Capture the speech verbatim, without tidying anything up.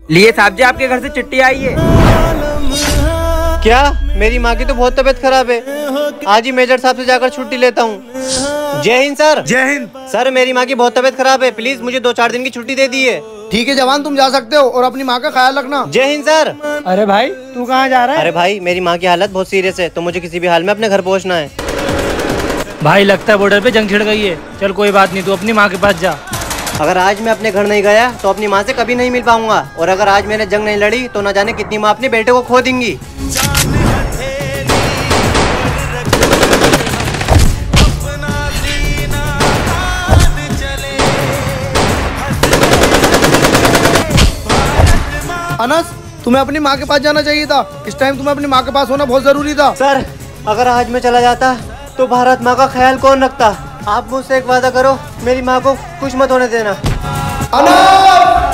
लिए साहब जी, आपके घर से चिट्ठी आई है। क्या? मेरी माँ की तो बहुत तबीयत खराब है, आज ही मेजर साहब से जाकर छुट्टी लेता हूँ। जय हिंद सर। जय हिंद सर, मेरी माँ की बहुत तबीयत खराब है, प्लीज मुझे दो चार दिन की छुट्टी दे दीजिए। ठीक है जवान, तुम जा सकते हो और अपनी माँ का ख्याल रखना। जय हिंद सर। अरे भाई, तू कहाँ जा रहा है? अरे भाई, मेरी माँ की हालत बहुत सीरियस है, तो मुझे किसी भी हाल में अपने घर पहुँचना है। भाई लगता है बॉर्डर पे जंग छिड़ गई है। चल कोई बात नहीं, तू अपनी माँ के पास जा। अगर आज मैं अपने घर नहीं गया तो अपनी माँ से कभी नहीं मिल पाऊंगा, और अगर आज मैंने जंग नहीं लड़ी तो न जाने कितनी माँ अपने बेटे को खो देंगी। अनस, तुम्हें अपनी माँ के पास जाना चाहिए था। इस टाइम तुम्हें अपनी माँ के पास होना बहुत जरूरी था। सर, अगर आज मैं चला जाता तो भारत माँ का ख्याल कौन रखता? आप मुझसे एक वादा करो, मेरी माँ को कुछ मत होने देना। अनस!